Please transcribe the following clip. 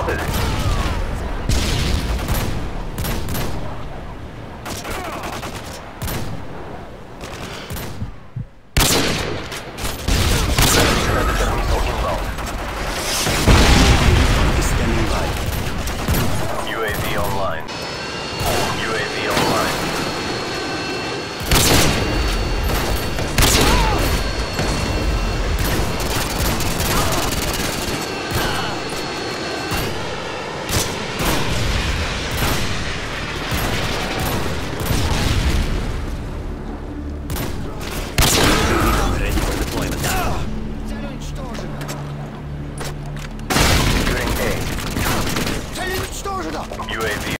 spotted. Predator missile inbound. Standing by. UAV online. UAV online. Ready for deployment. Цель уничтожена! Securing A. Цель уничтожена! UAV